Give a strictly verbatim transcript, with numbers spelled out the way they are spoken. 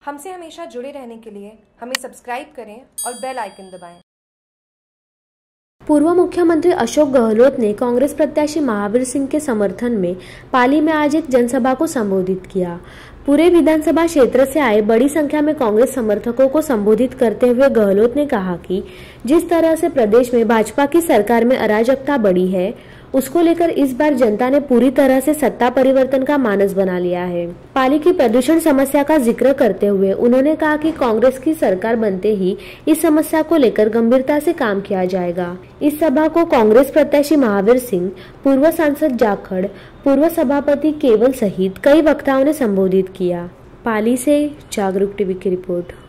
हमसे हमेशा जुड़े रहने के लिए हमें सब्सक्राइब करें और बेल आइकन दबाएं। पूर्व मुख्यमंत्री अशोक गहलोत ने कांग्रेस प्रत्याशी महावीर सिंह के समर्थन में पाली में आज एक जनसभा को संबोधित किया। पूरे विधानसभा क्षेत्र से आए बड़ी संख्या में कांग्रेस समर्थकों को संबोधित करते हुए गहलोत ने कहा कि जिस तरह से प्रदेश में भाजपा की सरकार में अराजकता बढ़ी है, उसको लेकर इस बार जनता ने पूरी तरह से सत्ता परिवर्तन का मानस बना लिया है। पाली की प्रदूषण समस्या का जिक्र करते हुए उन्होंने कहा कि कांग्रेस की सरकार बनते ही इस समस्या को लेकर गंभीरता से काम किया जाएगा। इस सभा को कांग्रेस प्रत्याशी महावीर सिंह, पूर्व सांसद जाखड़, पूर्व सभापति केवल सहित कई वक्ताओं ने संबोधित किया। पाली से जागरूक टीवी की रिपोर्ट।